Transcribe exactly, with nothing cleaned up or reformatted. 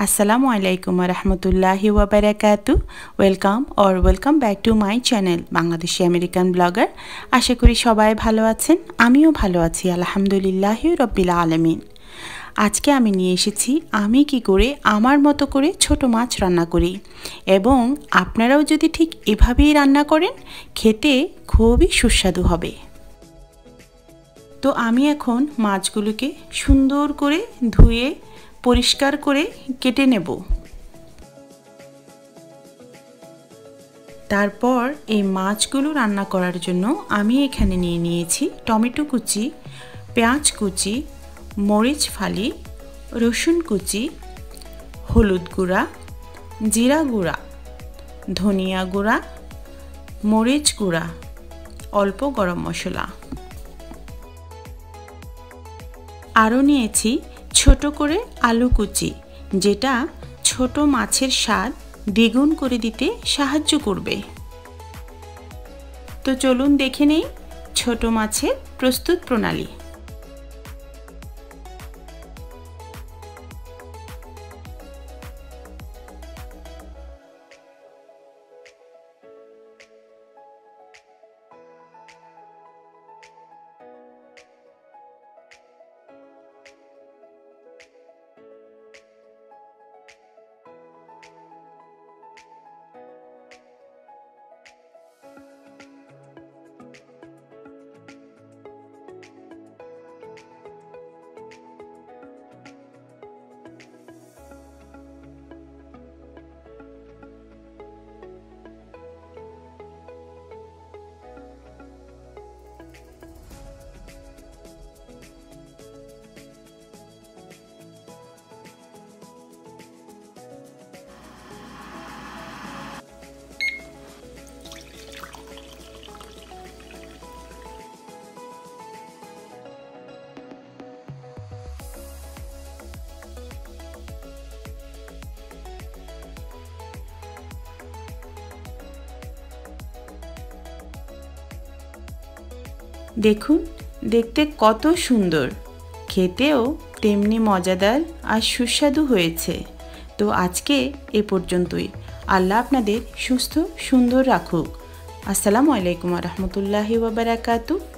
Assalamu alaikum wa rahmatullahi wa barakatuh. Welcome or welcome back to my channel Bangladeshi American blogger. আশা করি সবাই ভালো আছেন, আমিও ভালো আছি আলহামদুলিল্লাহি রাব্বিল আলামিন। আজকে আমি নিয়ে এসেছি আমি কি করে আমার মতো করে ছোট মাছ রান্না করি এবং আপনারাও যদি ঠিক এভাবেই রান্না করেন খেতে খুবই সুস্বাদু হবে। তো আমি এখন মাছগুলোকে সুন্দর করে ধুয়ে পরিষ্কার করে কেটে নেব। তারপর এই মাছগুলো রান্না করার জন্য আমি এখানে নিয়ে নিয়েছি টমেটো কুচি, পেঁয়াজ কুচি, মরিচ ফালি, রসুন কুচি, হলুদ গুঁড়া, জিরা গুঁড়া, ধনিয়া গুঁড়া, মরিচ গুঁড়া, অল্প গরম মশলা। আরও নিয়েছি ছোট করে আলু কুচি, যেটা ছোট মাছের স্বাদ দ্বিগুণ করে দিতে সাহায্য করবে। তো চলুন দেখে নেই ছোট মাছের প্রস্তুত প্রণালী। দেখুন দেখতে কত সুন্দর, খেতেও তেমনি মজাদার আর সুস্বাদু হয়েছে। তো আজকে এ পর্যন্তই। আল্লাহ আপনাদের সুস্থ সুন্দর রাখুক। আসসালামু আলাইকুম ওয়া রাহমাতুল্লাহি ওয়া বারাকাতুহু।